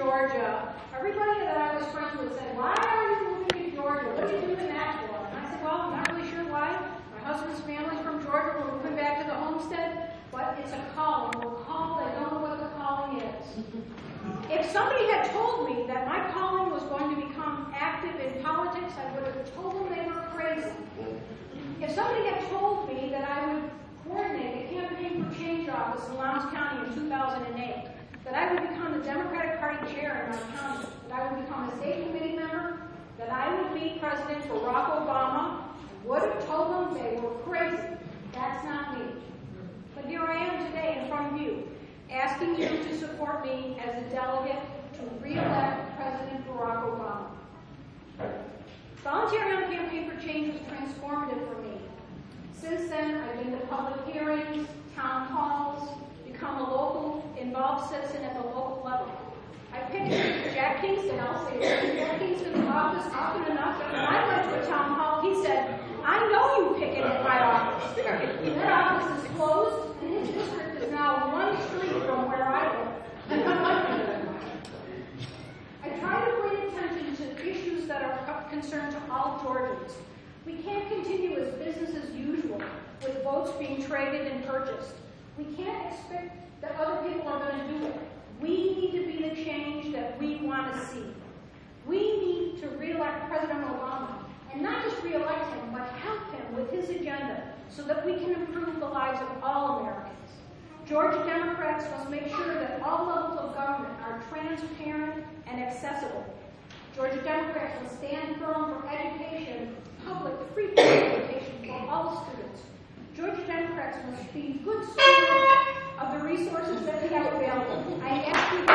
Georgia, everybody that I was friends with said, why are you moving to Georgia? What are you doing that for? And I said, well, I'm not really sure why. My husband's family's from Georgia. We're moving back to the homestead. But it's a calling. We're called. I don't know what the calling is. If somebody had told me that my calling was going to become active in politics, I would have told them they were crazy. If somebody had told me that I would coordinate a campaign for change office in Lowndes County in 2008, that I would become the Democratic Party chair in my county, that I would become a state committee member, that I would be President Barack Obama, I would have told them they were crazy. That's not me. But here I am today in front of you, asking you to support me as a delegate to re-elect President Barack Obama. Volunteering on the Campaign for Change was transformative for me. Since then, I've been to public hearings, town halls, become a local, involved citizen at the local level. I picked Jack Kingston. I'll say Jack Kingston's office often enough. When I went to a town hall, he said, I know you pick it at my office. That office is closed, and his district is now one street from where I live. I try to bring attention to issues that are of concern to all Georgians. We can't continue as business as usual with votes being traded and purchased. We can't expect that other people are going to do it. We need to be the change that we want to see. We need to re-elect President Obama, and not just re-elect him, but help him with his agenda so that we can improve the lives of all Americans. Georgia Democrats must make sure that all levels of government are transparent and accessible. Georgia Democrats will stand firm for education, public, free education for all students. Georgia Democrats must be good stewards of the resources that we have available. I ask you